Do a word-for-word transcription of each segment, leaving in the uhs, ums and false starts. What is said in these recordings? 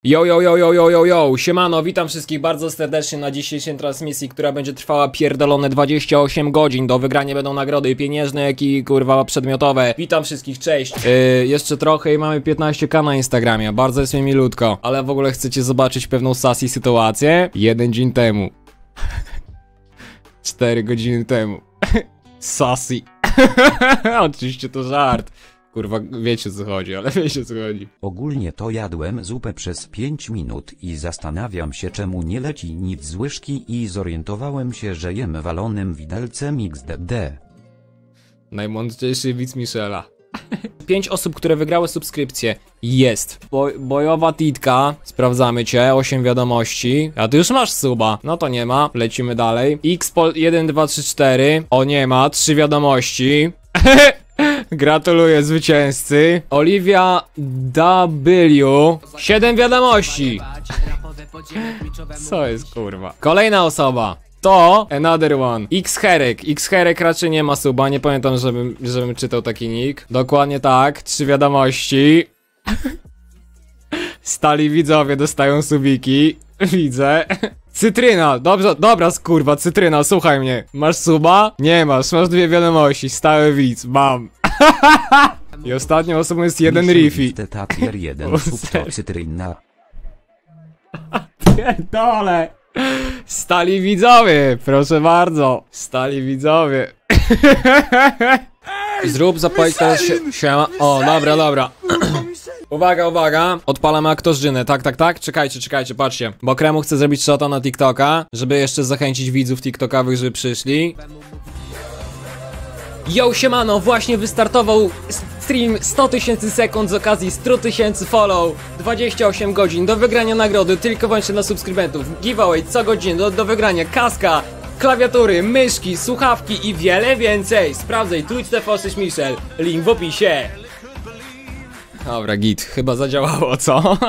Yo, yo, yo, yo, yo, yo, yo, siemano, witam wszystkich bardzo serdecznie na dzisiejszej transmisji, która będzie trwała pierdolone dwadzieścia osiem godzin. Do wygrania będą nagrody pieniężne, jak i kurwa przedmiotowe. Witam wszystkich, cześć. Yy, jeszcze trochę i mamy piętnaście ka na Instagramie, bardzo jest mi milutko. Ale w ogóle chcecie zobaczyć pewną sassy sytuację? Jeden dzień temu. Cztery godziny temu. Sassy. Oczywiście to żart. Kurwa, wiecie co chodzi, ale wiecie co chodzi. Ogólnie to jadłem zupę przez pięć minut i zastanawiam się, czemu nie leci nic z łyżki, i zorientowałem się, że jem walonym widelcem iks de de. Najmądrzejszy widz Michela. Pięć osób, które wygrały subskrypcję. Jest. Bo bojowa titka. Sprawdzamy cię. osiem wiadomości. A ty już masz suba. No to nie ma. Lecimy dalej. Xpol jeden, dwa, trzy, cztery. O, nie ma. trzy wiadomości. Gratuluję zwycięzcy. Olivia W. siedem wiadomości. Co jest kurwa? Kolejna osoba. To another one. X-Herek. X-Herek raczej nie ma suba. Nie pamiętam, żebym, żebym czytał taki nick. Dokładnie tak. Trzy wiadomości. Stali widzowie dostają subiki. Widzę. Cytryna, dobrze, dobra skurwa, Cytryna, słuchaj mnie. Masz suba? Nie masz, masz dwie wiadomości, stały widz, mam. I ostatnią osobą jest jeden Riffy. jeden sub to Cytryna. Pierdole. Stali widzowie, proszę bardzo. Stali widzowie. Zrób, zapalić teraz się, siema. O, dobra, dobra. Uwaga, uwaga, odpalamy aktorzynę, tak, tak, tak, czekajcie, czekajcie, patrzcie. Bo Kremu chce zrobić shota na TikToka, żeby jeszcze zachęcić widzów TikTokowych, żeby przyszli. Yo, siemano, właśnie wystartował stream sto tysięcy sekund z okazji sto tysięcy follow, dwadzieścia osiem godzin, do wygrania nagrody tylko wyłącznie dla subskrybentów, giveaway co godzinę, do, do wygrania kaska, klawiatury, myszki, słuchawki i wiele więcej. Sprawdzaj Twitch T V sześć Michel, link w opisie. Dobra, git, chyba zadziałało, co?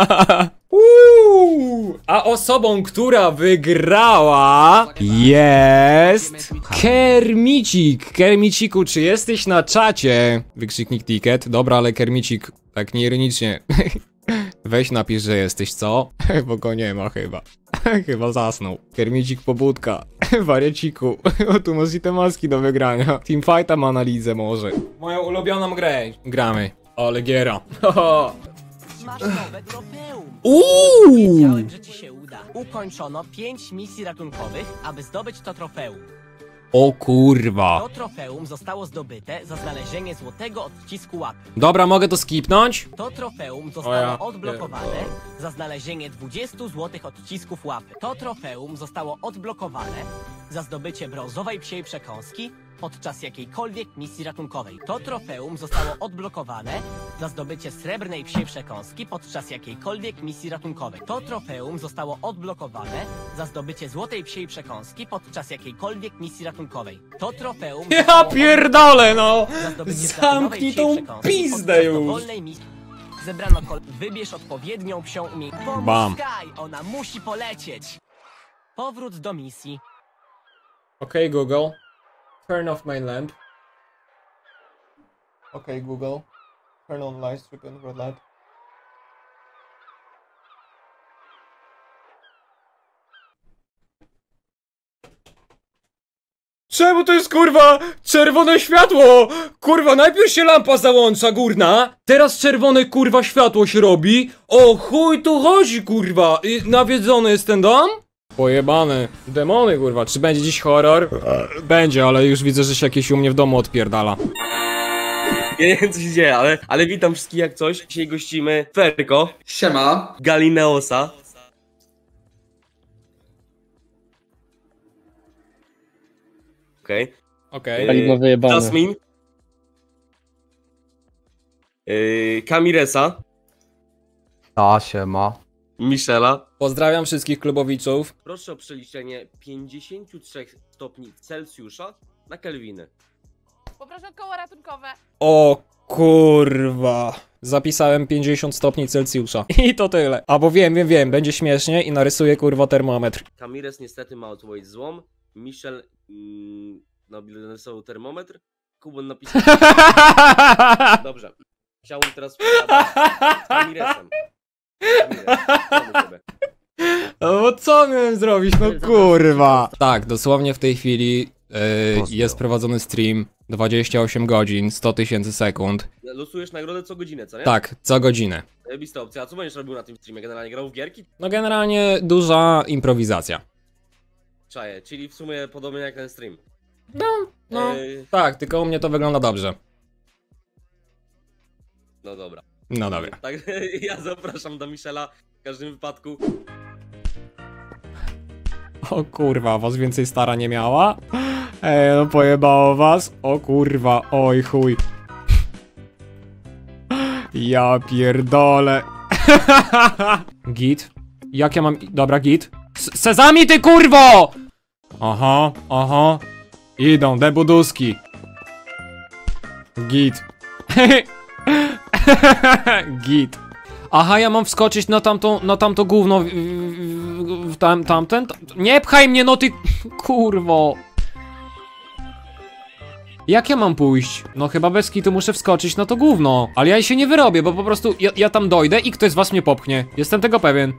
Uuu, a osobą, która wygrała jest Kermicik. Kermiciku, czy jesteś na czacie? Wykrzyknik ticket. Dobra, ale Kermicik, tak nieironicznie. Weź napisz, że jesteś, co? Bo go nie ma chyba. Chyba zasnął. Kermicik pobudka. Warieciku. O, tu masz i te maski do wygrania. Teamfighta ma na lidze może. Moją ulubioną grę. Gramy. Ale giera. Masz nowe trofeum. Uuu. Wiedziałem, że ci się uda. Ukończono pięć misji ratunkowych, aby zdobyć to trofeum. O kurwa. To trofeum zostało zdobyte za znalezienie złotego odcisku łapy. Dobra, mogę to skipnąć? To trofeum zostało O ja. odblokowane za znalezienie dwudziestu złotych odcisków łapy. To trofeum zostało odblokowane za zdobycie brązowej psiej przekąski podczas jakiejkolwiek misji ratunkowej. To trofeum zostało odblokowane za zdobycie srebrnej psiej przekąski podczas jakiejkolwiek misji ratunkowej. To trofeum zostało odblokowane za zdobycie złotej psiej przekąski podczas jakiejkolwiek misji ratunkowej. To trofeum Ja zostało pierdolę, no! za zdobycie Zamknij platynowej tą psiej przekąski pizdę podczas już! dowolnej misji. Zebrano kol... Wybierz odpowiednią psią umiejętność. Bam. Pomóż, ona musi polecieć. Powrót do misji. Okej, okay, Google. Turn off main lamp. Okej, okay, Google. Turn on light strip and red light. Czemu to jest kurwa czerwone światło? Kurwa, najpierw się lampa załącza górna, teraz czerwone kurwa światło się robi. O chuj tu chodzi kurwa. I nawiedzony jest ten dom? Pojebane. Demony kurwa, czy będzie dziś horror? Będzie, ale już widzę, że się jakieś u mnie w domu odpierdala. Ja nie wiem co się dzieje, ale, ale witam wszystkich jak coś. Dzisiaj gościmy Ferko. Siema. Galineosa. Okej. Okej. Okay. Jasmin. Yy, Kamiresa. A, siema. Michela. Pozdrawiam wszystkich klubowiczów. Proszę o przeliczenie pięćdziesięciu trzech stopni Celsjusza na kelwiny. Poproszę koło ratunkowe. O kurwa. Zapisałem pięćdziesiąt stopni Celsjusza. I to tyle. Albo wiem, wiem, wiem, będzie śmiesznie i narysuję kurwa termometr. Kamires niestety ma odpowiedź złą. Michel mm, narysował termometr. Kubon napisał. Dobrze. Chciałbym teraz pogadać z Kamiresem. No co miałem zrobić, no kurwa. Tak, dosłownie w tej chwili yy, jest prowadzony stream dwadzieścia osiem godzin, sto tysięcy sekund. Losujesz nagrodę co godzinę, co nie? Tak, co godzinę. Zajebista opcja. A co będziesz robił na tym streamie? Generalnie grał w gierki? No generalnie duża improwizacja. Czaję, czyli w sumie podobnie jak ten stream. No, no, Yy, tak, tylko u mnie to wygląda dobrze. no dobra. No dobra. Tak, ja zapraszam do Michela w każdym wypadku. O kurwa, was więcej stara nie miała? Ej, no pojebało was? O kurwa, oj chuj. Ja pierdolę. Git? Jak ja mam... Dobra, git. S Sezami ty kurwo! Aha, aha. Idą, debuduski. Git. Git. Aha, ja mam wskoczyć na tamtą, na tamto gówno w, w, w tam, tamten? Nie pchaj mnie, no ty kurwo. Jak ja mam pójść? No chyba bez kitu muszę wskoczyć na to gówno. Ale ja się nie wyrobię, bo po prostu ja, ja tam dojdę i ktoś z was mnie popchnie. Jestem tego pewien.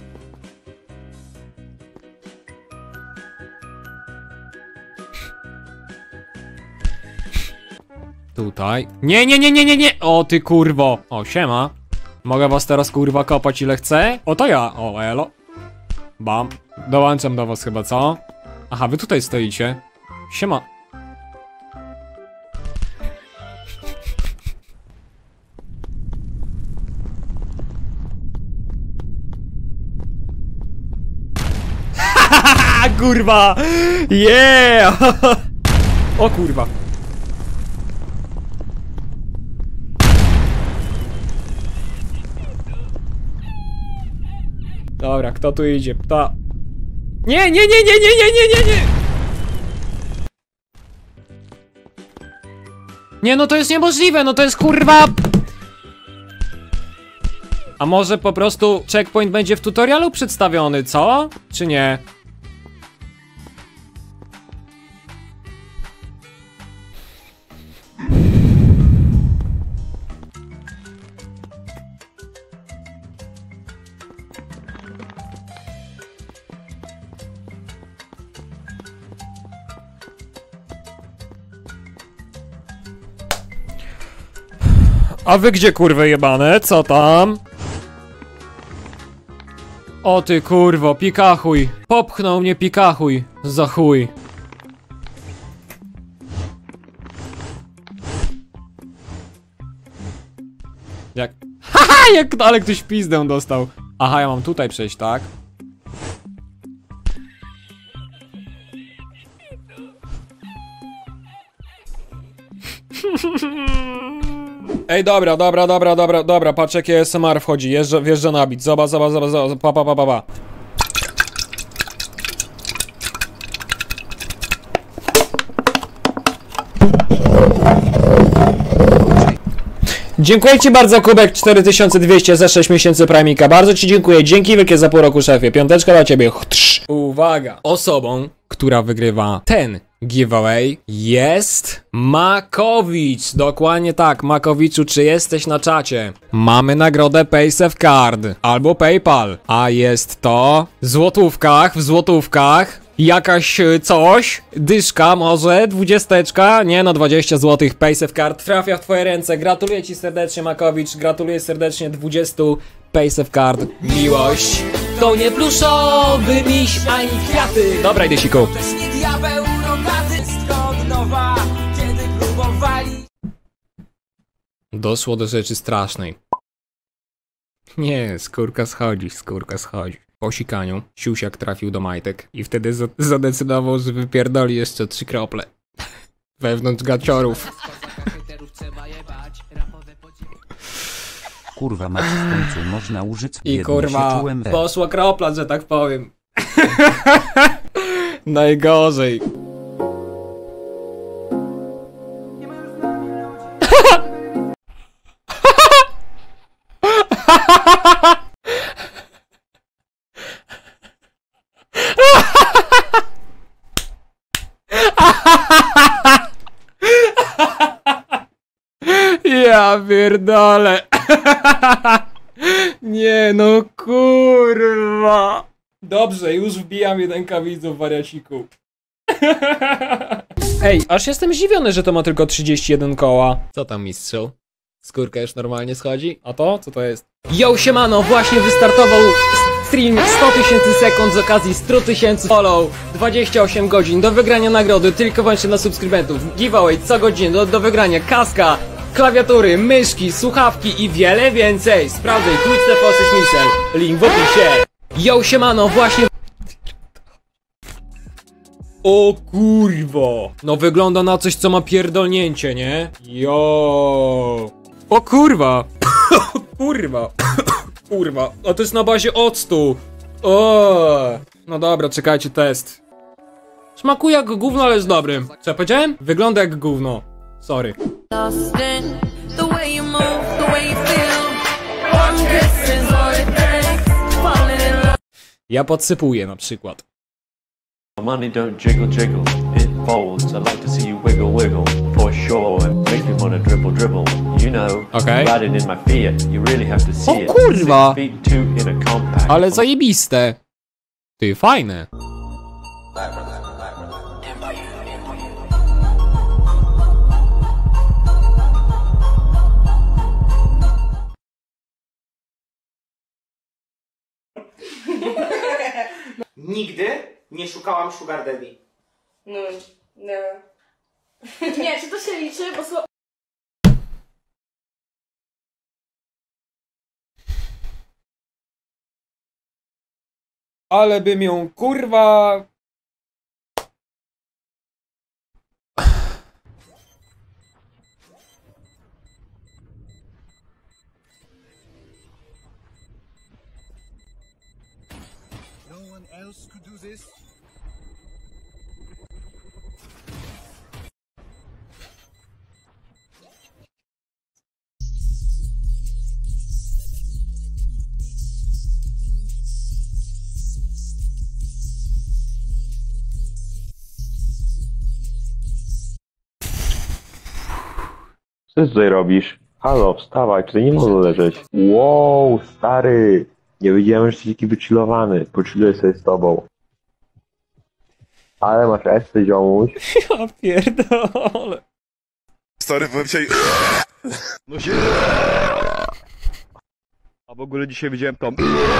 Tutaj. Nie, nie, nie, nie, nie, nie. O ty kurwo. O, siema. Mogę was teraz kurwa kopać ile chcę? O to ja. O, elo. Bam. Dołączam do was chyba, co? Aha, wy tutaj stoicie. Siema. Hahaha, kurwa! Yeah! O kurwa. Dobra, kto tu idzie? Kto? Nie, nie, nie, nie, nie, nie, nie, nie, nie! Nie, no to jest niemożliwe, no to jest kurwa... A może po prostu checkpoint będzie w tutorialu przedstawiony, co? Czy nie? A wy gdzie kurwy jebane? Co tam? O ty kurwo, pikachuj. Popchnął mnie pikachuj. Za chuj. Jak... Haha, jak... Ale ktoś pizdę dostał. Aha, ja mam tutaj przejść, tak? Ej, dobra, dobra, dobra, dobra, dobra, patrz jakie S M R wchodzi, jeżdża, wjeżdża na bit, zoba, zoba, zoba, zoba, pa, pa, pa, pa, pa. Dziękuję ci bardzo, Kubek cztery tysiące dwieście za sześć miesięcy Primika, bardzo ci dziękuję, dzięki wielkie za pół roku, szefie, piąteczka dla ciebie. Uwaga, osobą, która wygrywa ten giveaway jest Makowicz. Dokładnie tak, Makowiczu, czy jesteś na czacie? Mamy nagrodę PaySafeCard albo PayPal, a jest to w złotówkach, w złotówkach jakaś coś, dyszka może, dwudziesteczka, nie no, dwadzieścia złotych PaySafeCard trafia w twoje ręce. Gratuluję ci serdecznie, Makowicz, gratuluję serdecznie dwudziestu PaySafeCard. Miłość to nie pluszowy miś ani kwiaty. Dobra, idę siku. Doszło do rzeczy strasznej. Nie, skórka schodzi, skórka schodzi. Po sikaniu siusiak trafił do majtek i wtedy zadecydował, że wypierdoli jeszcze trzy krople. Wewnątrz gaciorów. Kurwa mać, w końcu można użyć. I kurwa, poszła kropla, że tak powiem. Najgorzej. Ja pierdolę. Nie no, kurwa. Dobrze, już wbijam jeden widzów, wariaciku. Ej, aż jestem zdziwiony, że to ma tylko trzydzieści jeden koła. Co tam, mistrzu? Skórka już normalnie schodzi? A to? Co to jest? Yo, siemano, właśnie wystartował stream sto tysięcy sekund z okazji sto tysięcy follow. dwadzieścia osiem godzin do wygrania nagrody tylko właśnie dla subskrybentów. Giveaway co godzinę do, do wygrania kaska, klawiatury, myszki, słuchawki i wiele więcej. Sprawdzaj Twitch T V Michel. Link w opisie. Yo, siemano, właśnie... O kurwo! No wygląda na coś, co ma pierdolnięcie, nie? Jo. O kurwa! O kurwa! Kurwa, a to jest na bazie octu! O. No dobra, czekajcie, test. Smakuje jak gówno, ale jest dobry. Co ja powiedziałem? Wygląda jak gówno. Sorry. Ja podsypuję na przykład. Money don't jiggle jiggle, it folds. I like to see you wiggle wiggle, for sure. And make me wanna dribble dribble, you know. Okay. Riding in my Fiat, you really have to see O it. kurwa! Six feet two in a compact. Ale zajebiste. Ty, fajne. Nigdy nie szukałam sugar daddy. No, nie. Nie, czy to się liczy, bo sło... Ale bym ją kurwa... Co ty tutaj robisz? Halo, wstawaj, tutaj nie mogę leżeć. Wow, stary! Nie wiedziałem, że jesteś taki wychillowany. Pochilluję sobie z tobą. Ale masz esty, ziomuś. Ja pierdolę. Stary, powiem dzisiaj... No się... A w ogóle dzisiaj widziałem tą...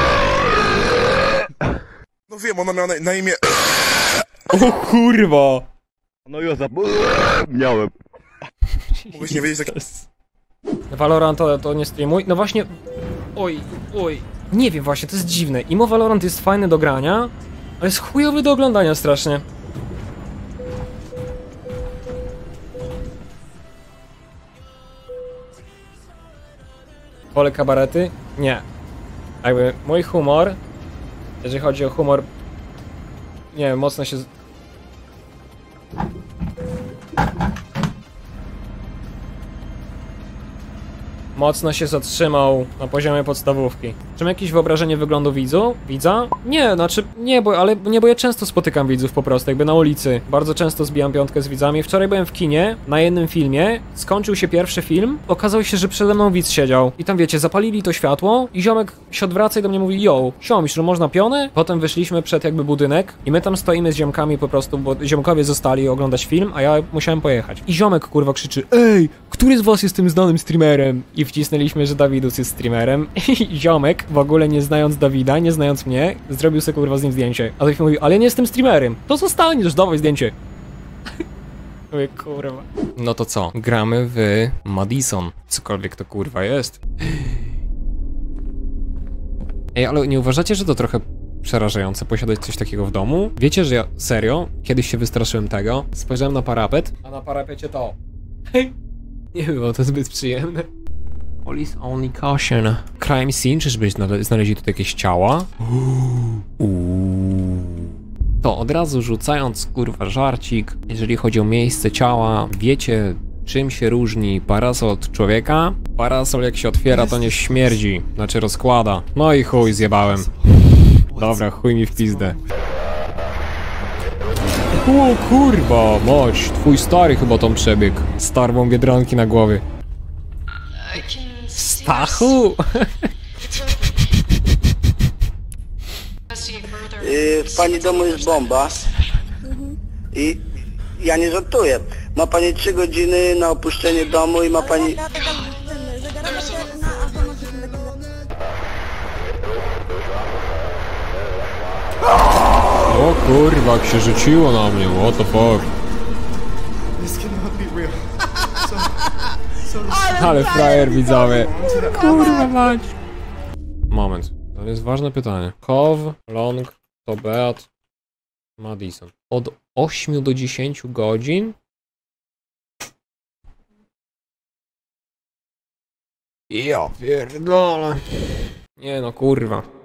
No wiem, ona miała na, na imię... O kurwa. No ja za... Miałem. Mogłeś nie wiedzieć, jak... Valorant to, to nie streamuj. No właśnie... Oj, oj. Nie wiem właśnie, to jest dziwne. Imo Valorant jest fajny do grania, ale jest chujowy do oglądania strasznie. Wolę kabarety? Nie. Jakby mój humor, jeżeli chodzi o humor, nie wiem, mocno się... Z... Mocno się zatrzymał na poziomie podstawówki. Czy mam jakieś wyobrażenie wyglądu widzu? Widza? Nie, znaczy nie, bo, ale nie, bo ja często spotykam widzów po prostu, jakby na ulicy. Bardzo często zbijam piątkę z widzami. Wczoraj byłem w kinie, na jednym filmie, skończył się pierwszy film, okazało się, że przede mną widz siedział. I tam wiecie, zapalili to światło i ziomek się odwraca i do mnie mówi: yo, siomisz, że można pionę? Potem wyszliśmy przed jakby budynek i my tam stoimy z ziomkami po prostu, bo ziomkowie zostali oglądać film, a ja musiałem pojechać. I ziomek kurwa krzyczy: ej, który z was jest tym znanym streamerem? I wcisnęliśmy, że Dawidus jest streamerem i ziomek, w ogóle nie znając Dawida, nie znając mnie, zrobił sobie kurwa z nim zdjęcie. A Dawid mówi: ale ja nie jestem streamerem. To zostaniesz, dawaj zdjęcie. Mówię, kurwa. No to co? Gramy w Madison. Cokolwiek to kurwa jest. Ej, ale nie uważacie, że to trochę przerażające posiadać coś takiego w domu? Wiecie, że ja serio kiedyś się wystraszyłem tego, spojrzałem na parapet, a na parapecie to. Nie było to zbyt przyjemne. Police only caution. Crime scene, czyżbyś znaleźli tutaj jakieś ciała? Uuu. To od razu rzucając kurwa żarcik, jeżeli chodzi o miejsce ciała, wiecie czym się różni parasol od człowieka? Parasol jak się otwiera, to nie śmierdzi, znaczy rozkłada. No i chuj, zjebałem. Dobra, chuj mi w pizdę. O kurwa, moć, twój stary chyba tam przebiegł. Z torbą Biedronki na głowie. Stachu! yy, w pani domu jest bomba i ja nie żartuję. Ma pani trzy godziny na opuszczenie domu i ma pani... O kurwa, jak się rzuciło na mnie, what the fuck. Ale frajer widzowie. Kurwa mać. Moment, to jest ważne pytanie. Kow, Long, to Beat, Madison. Od ośmiu do dziesięciu godzin? Ja pierdolę. Nie no kurwa.